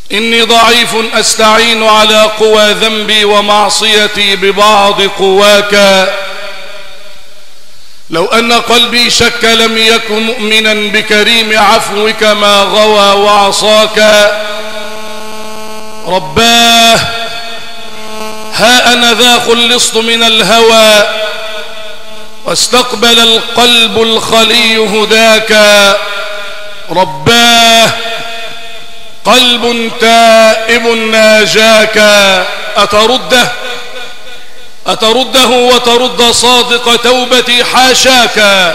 إني ضعيف أستعين على قوى ذنبي ومعصيتي ببعض قواك. لو أن قلبي شك لم يكن مؤمنا بكريم عفوك ما غوى وعصاك. رباه ها أنا ذا خلصت من الهوى واستقبل القلب الخلي هداك. رباه قلب تائب ناجاك. أترده وترد صادق توبتي؟ حاشاك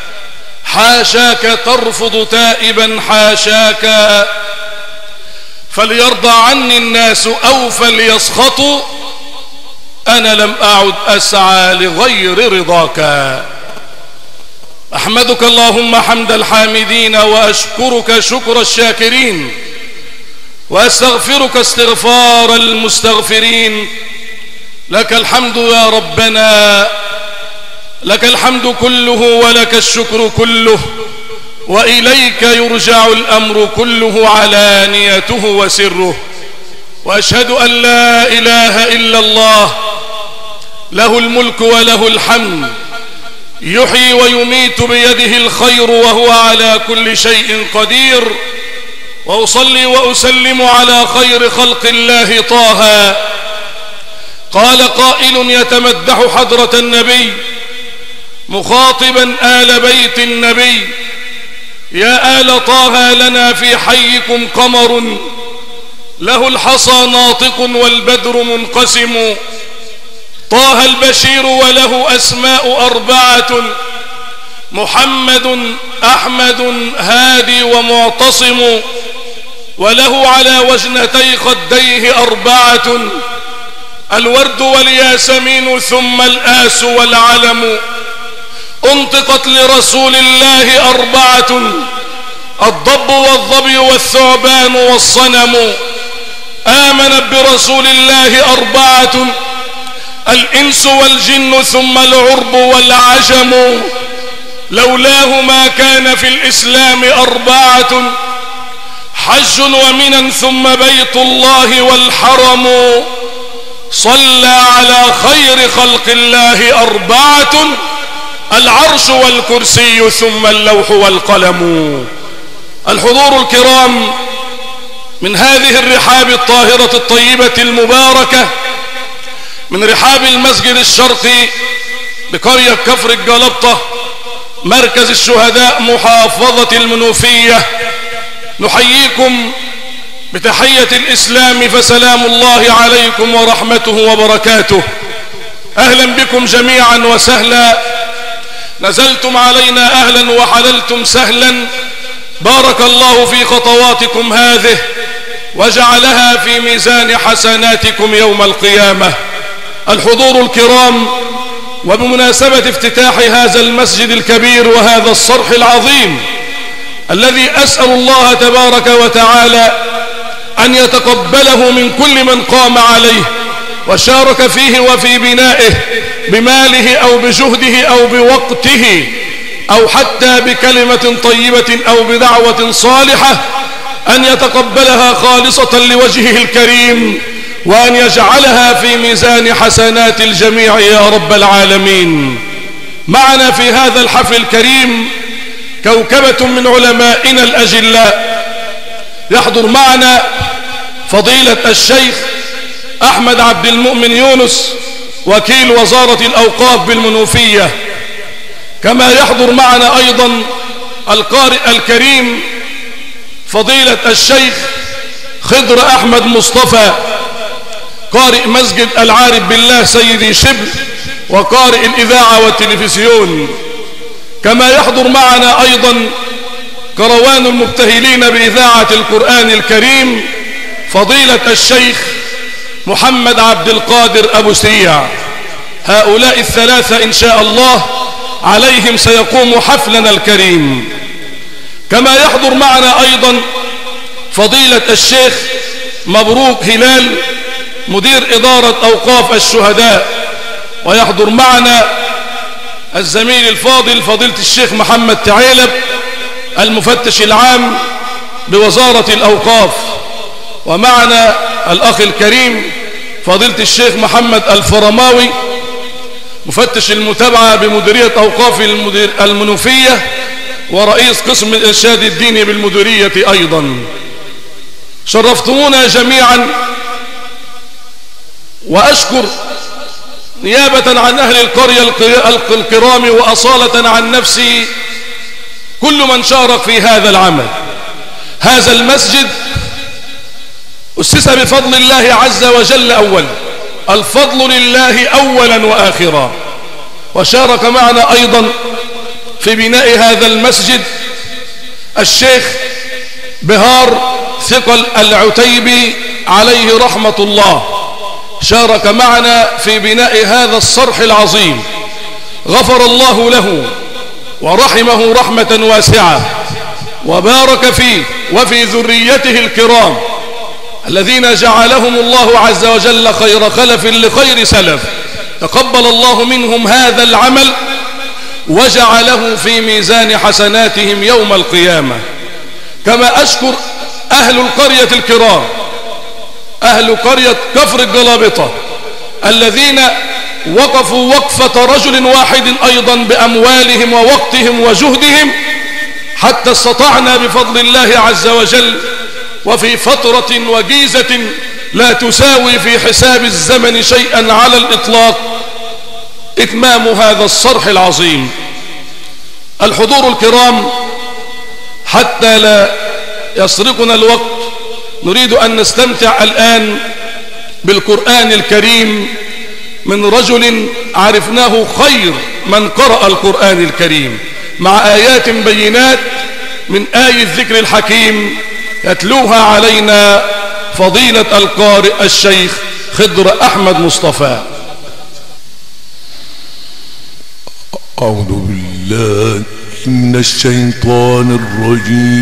حاشاك ترفض تائبا حاشاك. فليرضى عني الناس أو فليسخطوا، أنا لم أعد أسعى لغير رضاك. أحمدك اللهم حمد الحامدين وأشكرك شكر الشاكرين وأستغفرك استغفار المستغفرين. لك الحمد يا ربنا، لك الحمد كله ولك الشكر كله، وإليك يرجع الأمر كله علانيته وسره. وأشهد أن لا إله إلا الله له الملك وله الحمد، يحيي ويميت بيده الخير وهو على كل شيء قدير. وأصلي وأسلم على خير خلق الله طه. قال قائل يتمدح حضرة النبي مخاطبا آل بيت النبي: يا آل طه لنا في حيكم قمر، له الحصى ناطق والبدر منقسم. طه البشير وله أسماء أربعة: محمد أحمد هادي ومعتصم. وله على وجنتي خديه أربعة: الورد والياسمين ثم الآس والعلم. انطقت لرسول الله أربعة: الضب والظبي والثعبان والصنم. آمنت برسول الله أربعة: الإنس والجن ثم العرب والعجم. لولاه ما كان في الإسلام أربعة: حج ومنى ثم بيت الله والحرم. صلى على خير خلق الله أربعة: العرش والكرسي ثم اللوح والقلم. الحضور الكرام، من هذه الرحاب الطاهرة الطيبة المباركة، من رحاب المسجد الشرقي بقرية كفر الجلبطة مركز الشهداء محافظة المنوفية، نحييكم بتحية الإسلام، فسلام الله عليكم ورحمته وبركاته. أهلا بكم جميعا وسهلا. نزلتم علينا أهلا وحللتم سهلا. بارك الله في خطواتكم هذه وجعلها في ميزان حسناتكم يوم القيامة. الحضور الكرام، وبمناسبة افتتاح هذا المسجد الكبير وهذا الصرح العظيم الذي أسأل الله تبارك وتعالى أن يتقبله من كل من قام عليه وشارك فيه وفي بنائه بماله أو بجهده أو بوقته أو حتى بكلمة طيبة أو بدعوة صالحة، أن يتقبلها خالصة لوجهه الكريم، وأن يجعلها في ميزان حسنات الجميع يا رب العالمين. معنا في هذا الحفل الكريم كوكبة من علمائنا الأجلاء. يحضر معنا فضيلة الشيخ أحمد عبد المؤمن يونس وكيل وزارة الأوقاف بالمنوفية، كما يحضر معنا أيضا القارئ الكريم فضيلة الشيخ خضر أحمد مصطفى قارئ مسجد العارف بالله سيدي شبل وقارئ الإذاعة والتلفزيون، كما يحضر معنا أيضا كروان المبتهلين بإذاعة القرآن الكريم فضيلة الشيخ محمد عبد القادر أبو سريع. هؤلاء الثلاثة إن شاء الله عليهم سيقوم حفلنا الكريم. كما يحضر معنا أيضا فضيلة الشيخ مبروك هلال مدير إدارة أوقاف الشهداء، ويحضر معنا الزميل الفاضل فضيلة الشيخ محمد تعيلب المفتش العام بوزارة الأوقاف، ومعنا الأخ الكريم فضيلة الشيخ محمد الفرماوي مفتش المتابعة بمديرية أوقاف المنوفية ورئيس قسم الإرشاد الديني بالمديرية أيضا. شرفتمونا جميعا، وأشكر نيابة عن أهل القرية الكرام وأصالة عن نفسي كل من شارك في هذا العمل. هذا المسجد أسس بفضل الله عز وجل أولا، الفضل لله أولا وآخرا. وشارك معنا أيضا في بناء هذا المسجد الشيخ بهار ثقل العتيبي عليه رحمة الله، شارك معنا في بناء هذا الصرح العظيم، غفر الله له ورحمه رحمة واسعة وبارك فيه وفي ذريته الكرام الذين جعلهم الله عز وجل خير خلف لخير سلف. تقبل الله منهم هذا العمل وجعله في ميزان حسناتهم يوم القيامة. كما أشكر أهل القرية الكرام، أهل قرية كفر الجلابطة الذين وقفوا وقفة رجل واحد أيضا بأموالهم ووقتهم وجهدهم حتى استطعنا بفضل الله عز وجل وفي فترة وجيزة لا تساوي في حساب الزمن شيئا على الإطلاق إتمام هذا الصرح العظيم. الحضور الكرام، حتى لا يسرقنا الوقت نريد أن نستمتع الآن بالقرآن الكريم من رجل عرفناه خير من قرأ القرآن الكريم، مع آيات بينات من آي الذكر الحكيم يتلوها علينا فضيلة القارئ الشيخ خضر أحمد مصطفى. أعوذ بالله من الشيطان الرجيم.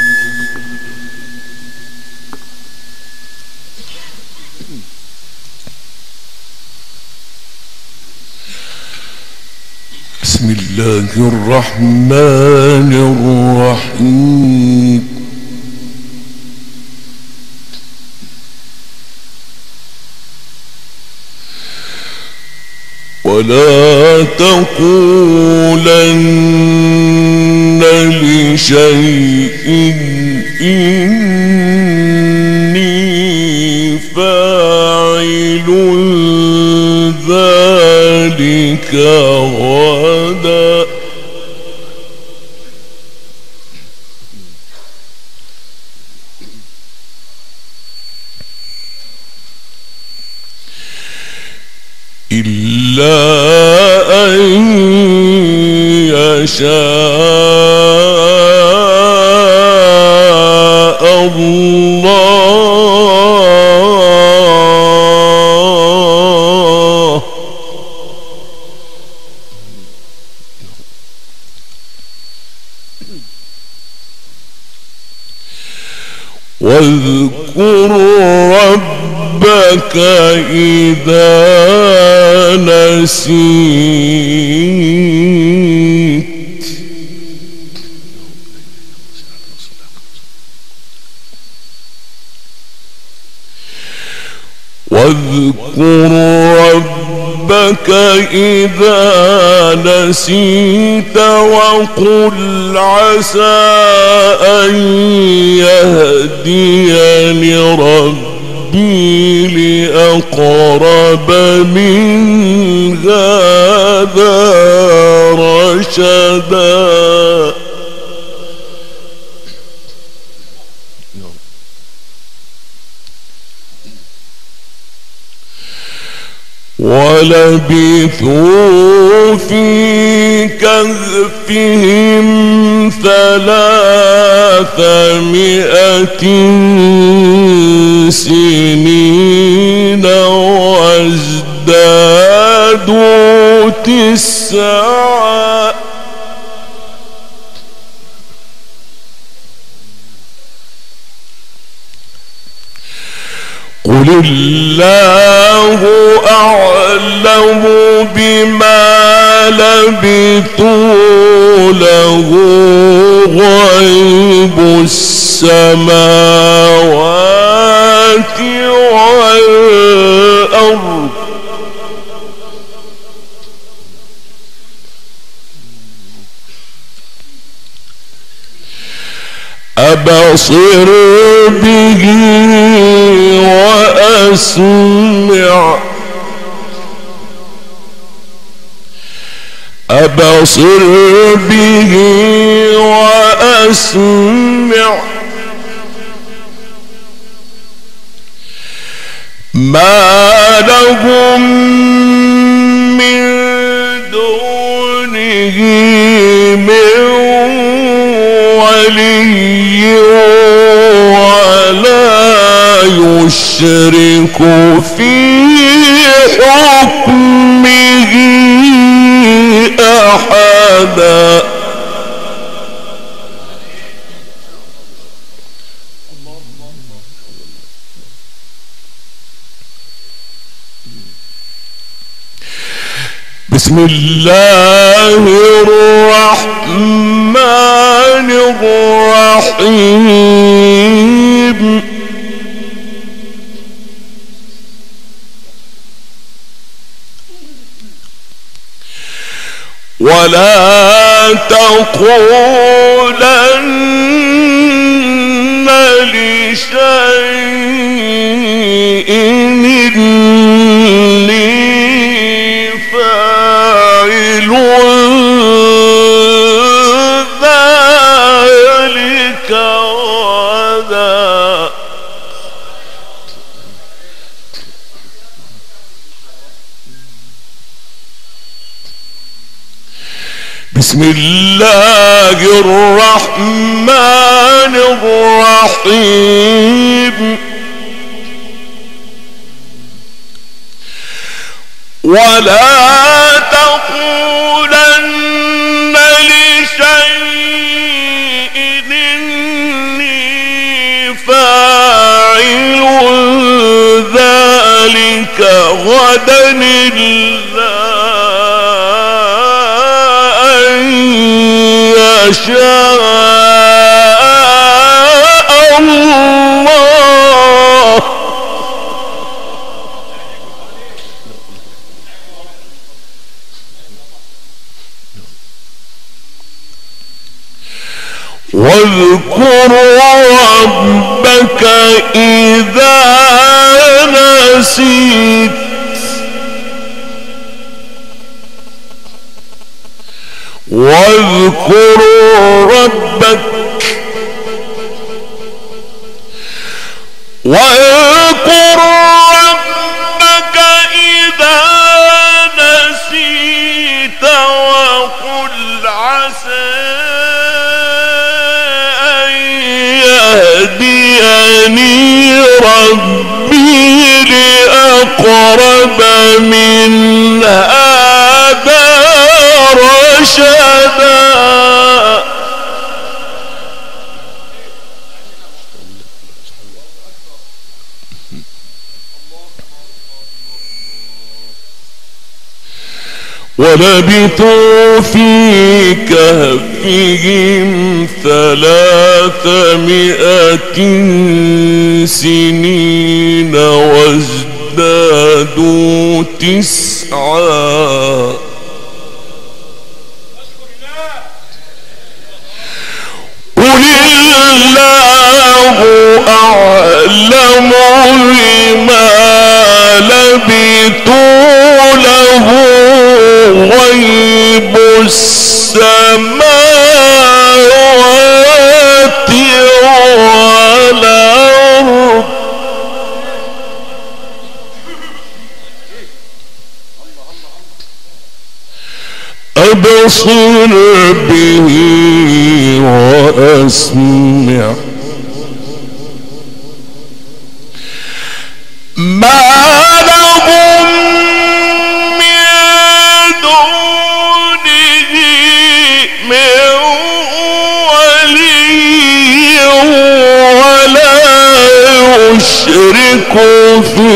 بسم الله الرحمن الرحيم. ولا تقولن لشيء إني فاعل ذلك غدا إلا أن يشاء الله. واذكر ربك إذا نسيت واذكر ربك إذا نسيت وقل عسى أن يهديني ربي لأقرب من هذا رشدا. ولبثوا في كهفهم 300 سنين وازدادوا 9. قل الله أعلم بما لبثوا له غيب السماوات أبصر به وأسمع أبصر به وأسمع ما لهم من دونه من ولي ولا يشرك في حكمه أحدا. بسم الله الرحمن الرحيم. ولا تقولن لشيء إني فاعل ذلك غدا. بسم الله الرحمن الرحيم. ولا تقولن لشيء إني فاعل ذلك غدا إلا يشاء الله. واذكر ربك إذا نسيت واذكر ربك إذا نسيت وقل عسى أن يهديني ربي لأقرب من هذا رشدا. ولبثوا في كهفهم 300 سنين وازدادوا 9. قل الله أعلم بما لبثوا له غيب السماوات والأرض. أبصر به وأسمع ما لهم من دونه من ولي ولا يشرك في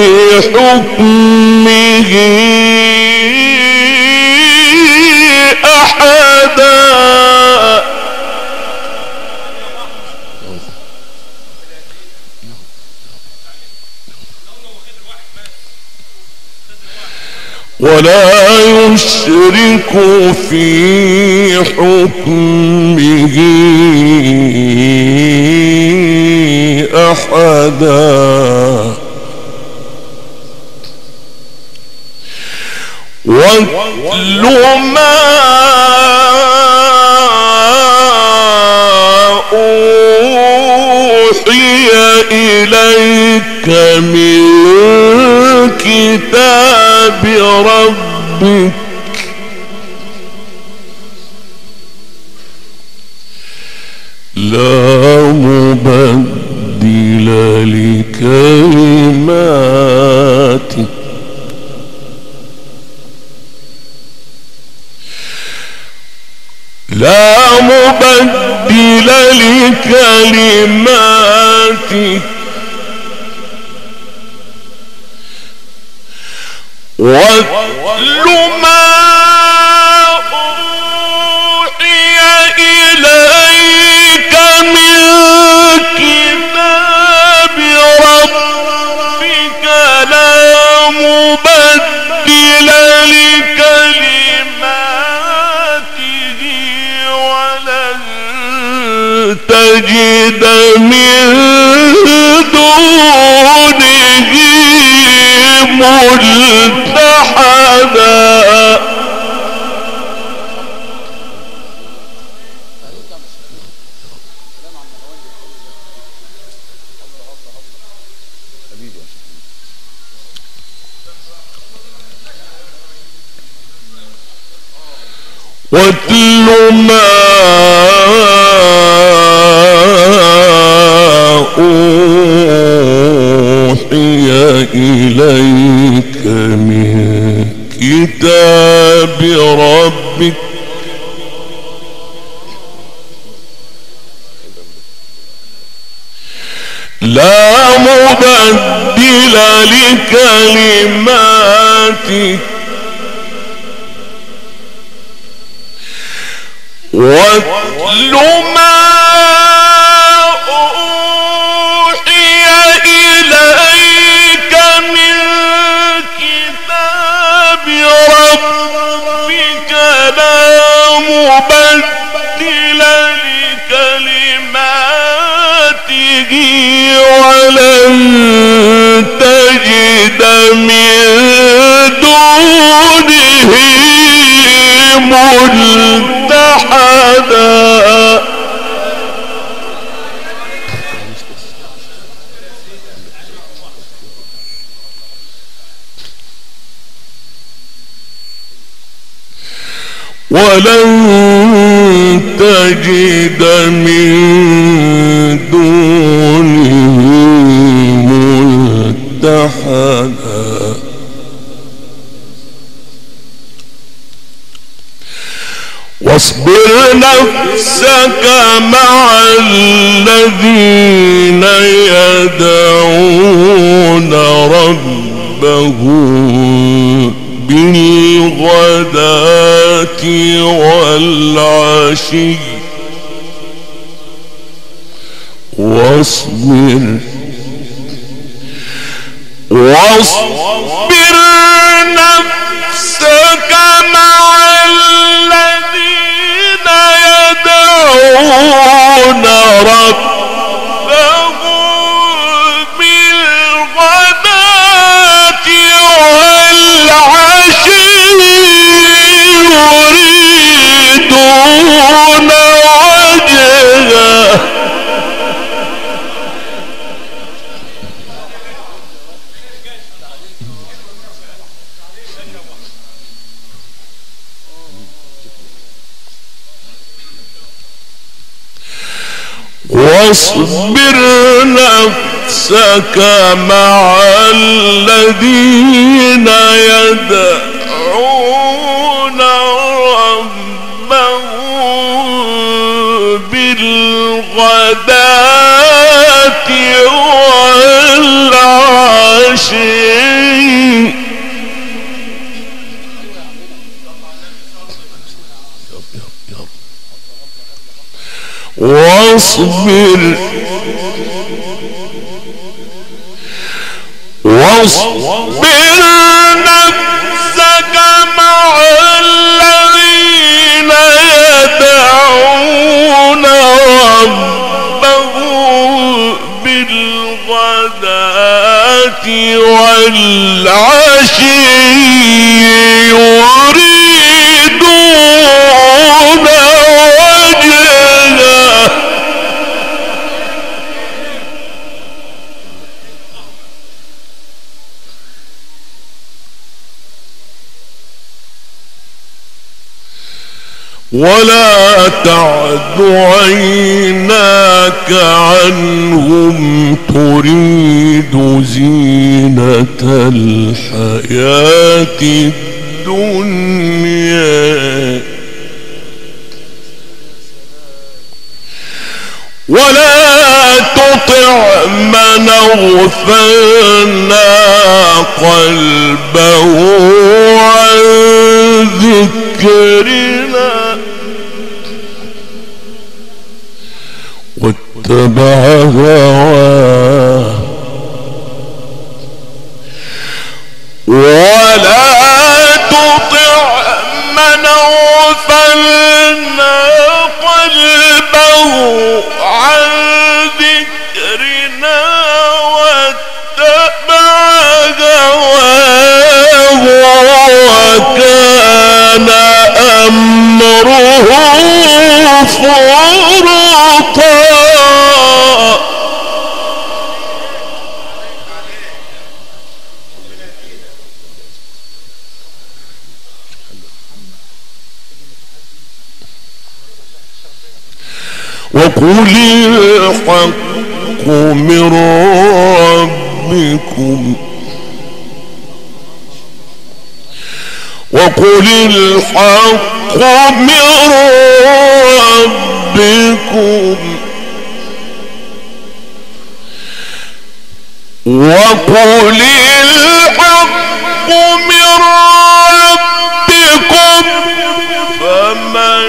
حكمه أحدا. ولا يشرك في حكمه أحدا واتل ما أوحي إليك من كتاب ربك لا مبدل لكلماته لا مبدل لكلماته واتل ما أوحي إليك من كتاب ربك لا مبدل لكلماته ولن تجد من دونه ملتحدا واتل ما أوحي إليك من كتاب ربك لا مبدل لكلماتك واتل ما أوحي إليك من كتاب ربك لا مبدل لكلماته ولن تجد من دونه ملتحدا ولن تجد من دونه ملتحدا واصبر نفسك مع الذين يدعون ربهم بالغداة والعشي واصبر نفسك مع الذين يدعون ربهم بالغداة والعشي يريدون وجهه واصبر نفسك مع الذين يدعون ربهم بالغداة والعشي واصبر نفسك بالغداة والعشي يريدون وجهه ولا تعد عيناك عنهم تريد زينة الحياة الدنيا ولا تطع من أغفلنا قلبه عن ذكرنا واتبع هواه ولا تطع من أغفلنا قلبه عن ذكرنا واتبع هواه وكان أمره فرطا وقل الحق من ربكم وقل الحق من ربكم وقل الحق من ربكم فمن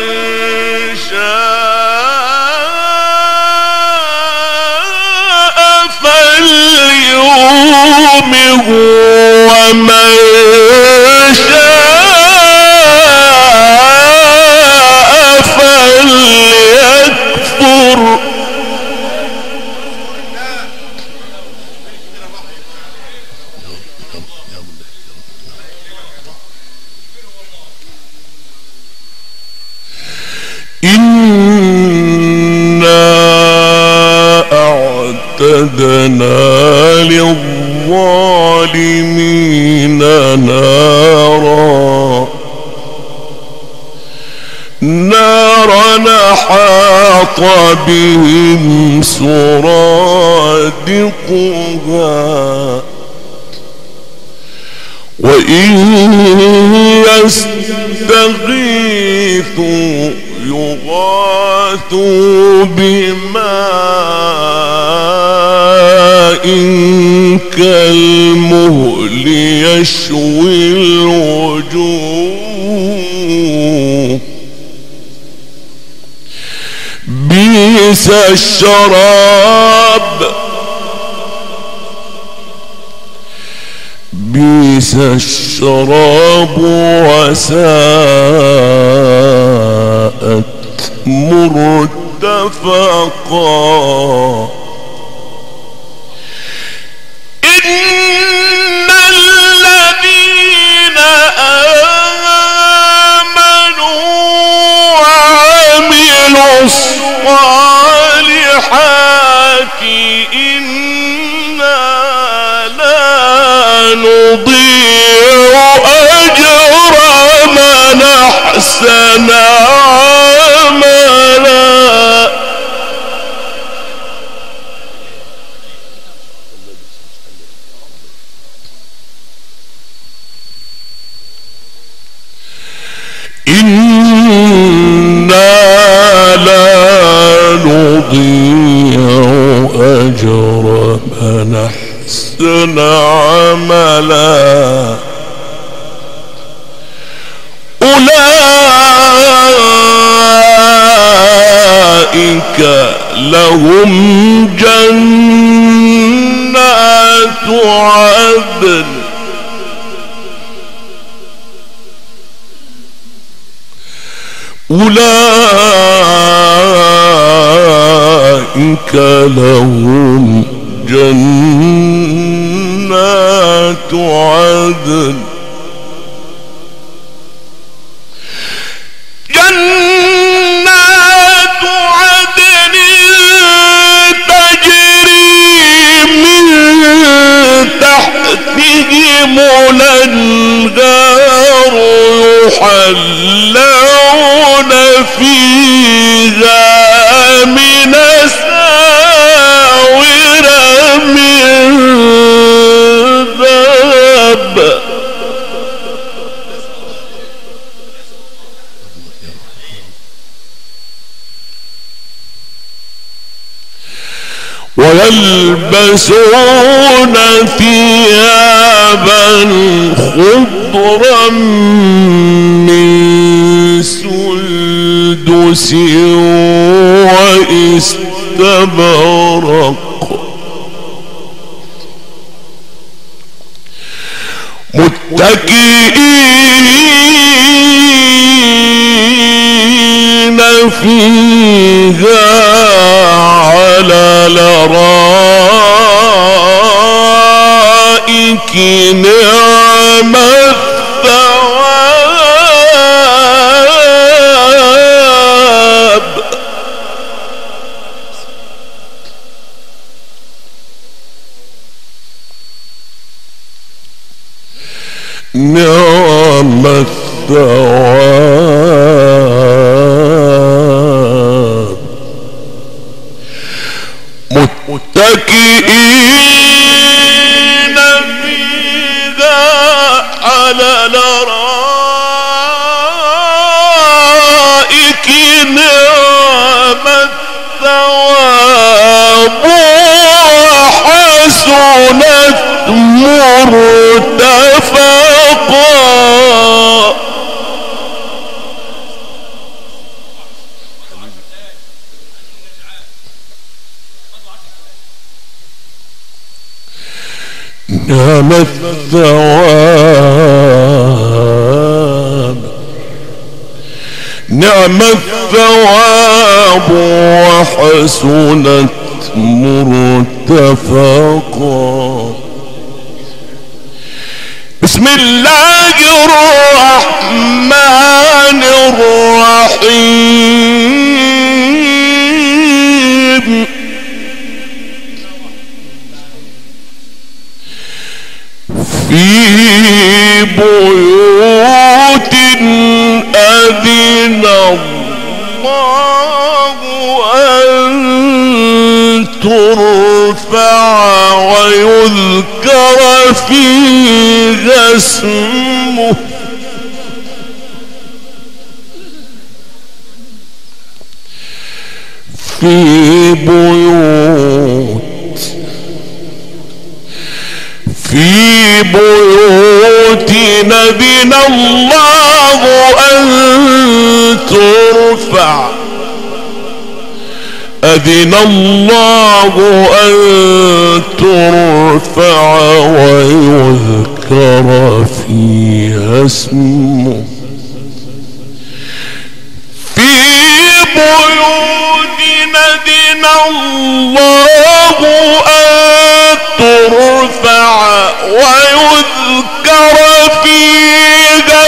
شاء فليؤمن ومن شاء فليكفر إنا أعتدنا للظالمين نارا أحاط بهم سرادقها وإن يستغيثوا يغاثوا بماء كالمهل يشوي الوجوه بئس الشراب بئس الشراب وساءت مرتفقا إن الذين آمنوا وعملوا الصالحات إنا لا نضيع أجر من أحسن عملا إنا لا نضيع أجر من أحسن عملا أولئك لهم جنات عدن أولئك لهم جنات عدن تحتهم الأنهار يحلون فيها من أساور من ذهب ويلبسون ثيابا خضرا من سندس واستبرق متكئين فيها على الأرائك نعم الثواب نعم الثواب متكئين فيها على الأرائك نعم الثواب وحسنت مرتفقا نعم الثواب نعم الثواب وحسنت مرتفقا. بسم الله الرحمن الرحيم. في بيوت أذن الله أن ترفع ويذكر فيها اسمه في بيوت أذن الله أن ترفع أذن الله أن ترفع ويذكر فيها اسمه في بيوت أذن الله أن ترفع ويذكر فيها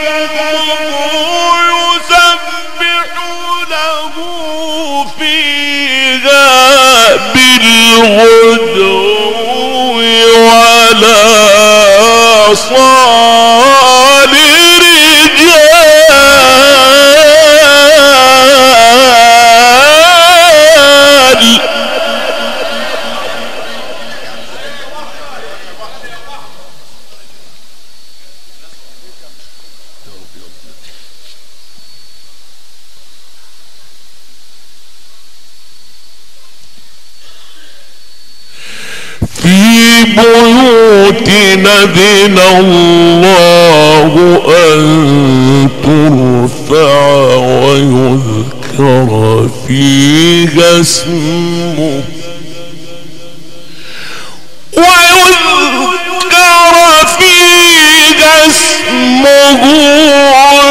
اسمه يسبح له فيها بالغدو ولا صال رجال. في بيوت أذن الله أن ترفع ويذكر فيها اسمه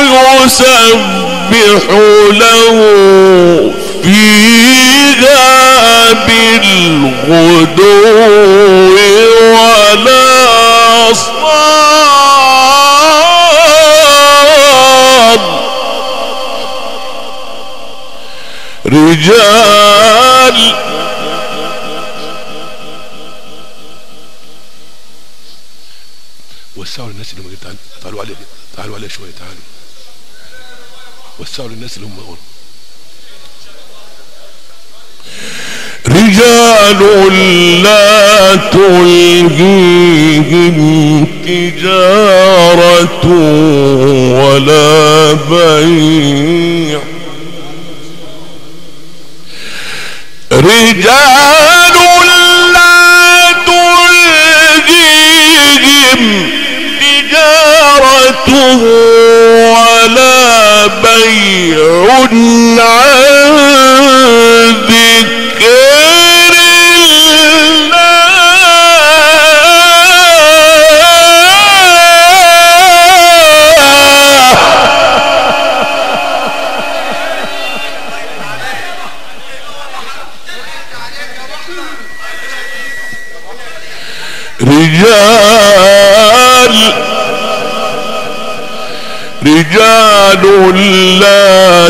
يسبح له فيها بالغدو ولا صال رجال وسعوا للناس اللي تعالوا عليه، تعالوا عليه شويه، تعالوا وسعوا للناس اللي هم ورا. رجال لا تلهيهم تجارة ولا بيع، رجال لا تلهيهم تجارة ولا بيع عن ذكر رجال لا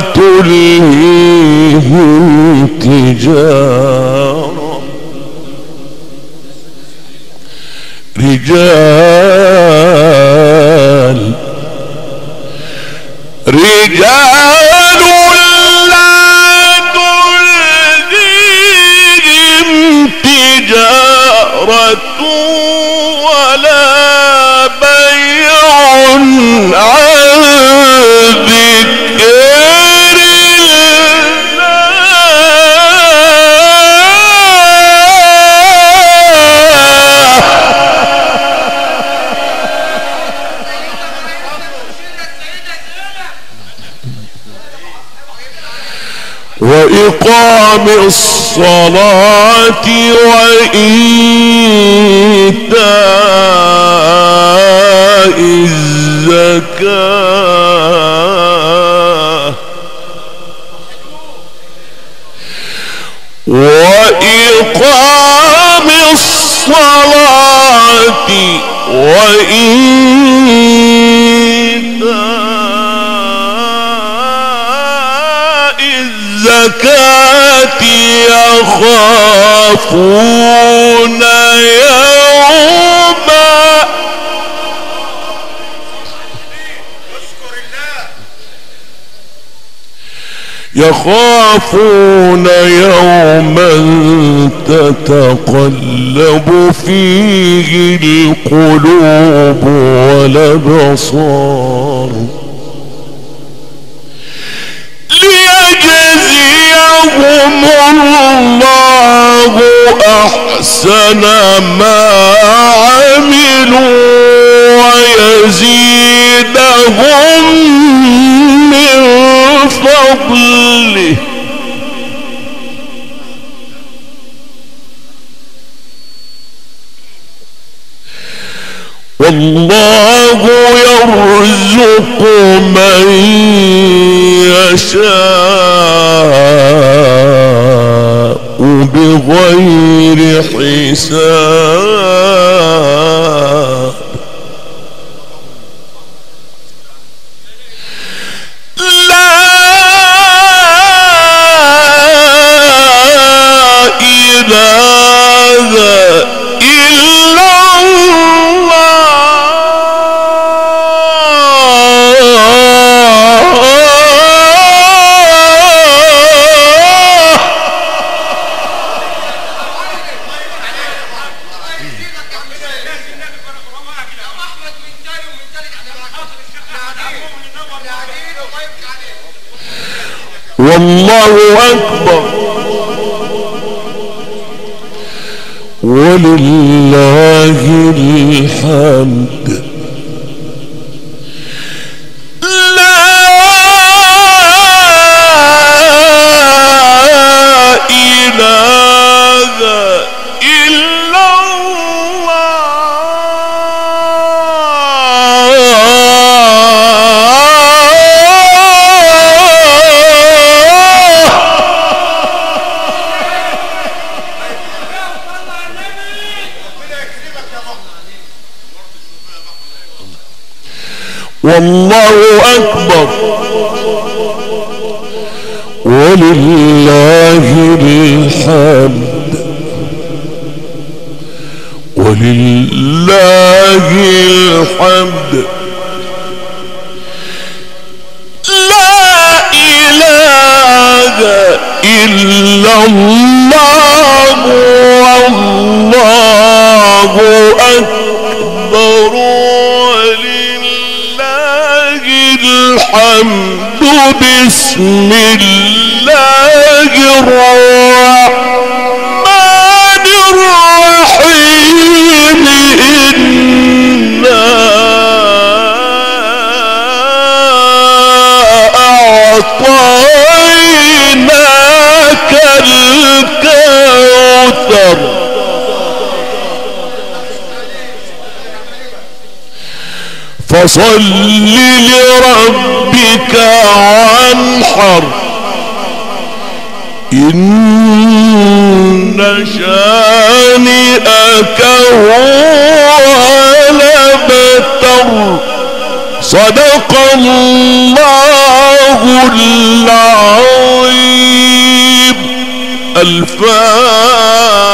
تلهيهم تجارة، رجال لا تلهيهم تجارة ولا بيع عن ذكر وإقام الصلاة وإيتاء الزكاة، وإقام الصلاة وإيتاء الزكاة يخافون يوما تتقلب فيه القلوب والأبصار، ليجزيهم الله أحسن ما عملوا ويزيدهم من فضله. والله يرزق من يشاء بغير حساب. لا إله إلا والله أكبر ولله الحمد. لا إله إلا الله. والله أكبر ولله الحمد ولله الحمد. لا إله إلا الله والله أكبر ولله الحمد. بسم الله الرحمن الرحيم. إنا أعطيناك الكوثر فصل لربك وانحر إن شانئك هو الأبتر. صدق الله العظيم. الفاتحة.